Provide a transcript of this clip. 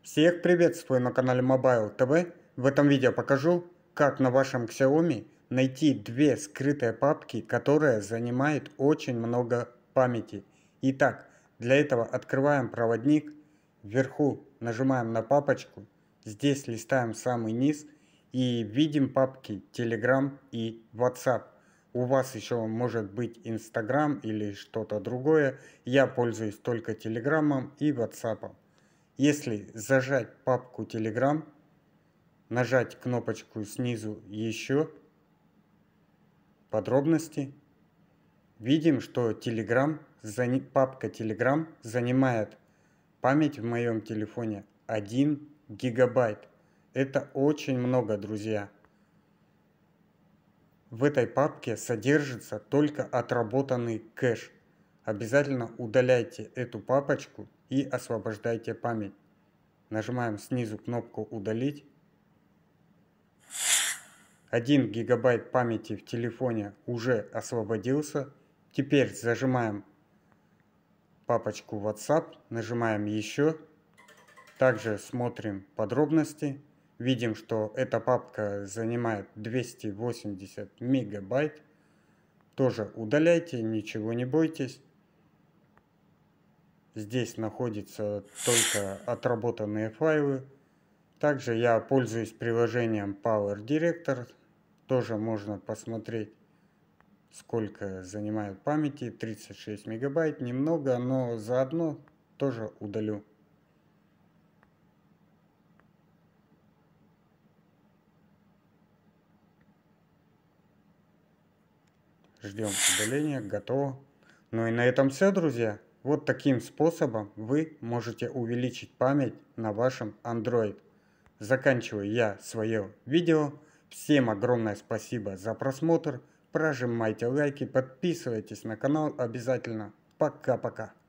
Всех приветствую на канале Mobile TV. В этом видео покажу, как на вашем Xiaomi найти две скрытые папки, которые занимают очень много памяти. Итак, для этого открываем проводник, вверху нажимаем на папочку, здесь листаем самый низ и видим папки Telegram и WhatsApp. У вас еще может быть Instagram или что-то другое. Я пользуюсь только Telegram и WhatsApp. Если зажать папку Telegram, нажать кнопочку снизу «Еще», «Подробности», видим, что папка Telegram занимает память в моем телефоне 1 гигабайт. Это очень много, друзья. В этой папке содержится только отработанный кэш. Обязательно удаляйте эту папочку и освобождайте память. Нажимаем снизу кнопку «Удалить». 1 гигабайт памяти в телефоне уже освободился. Теперь зажимаем папочку WhatsApp, нажимаем «Еще». Также смотрим подробности. Видим, что эта папка занимает 280 мегабайт. Тоже удаляйте, ничего не бойтесь. Здесь находятся только отработанные файлы. Также я пользуюсь приложением Power Director. Тоже можно посмотреть, сколько занимает памяти. 36 мегабайт, немного, но заодно тоже удалю. Ждем удаления, готово. Ну и на этом все, друзья. Вот таким способом вы можете увеличить память на вашем Android. Заканчиваю я свое видео. Всем огромное спасибо за просмотр. Прожимайте лайки, подписывайтесь на канал обязательно. Пока-пока.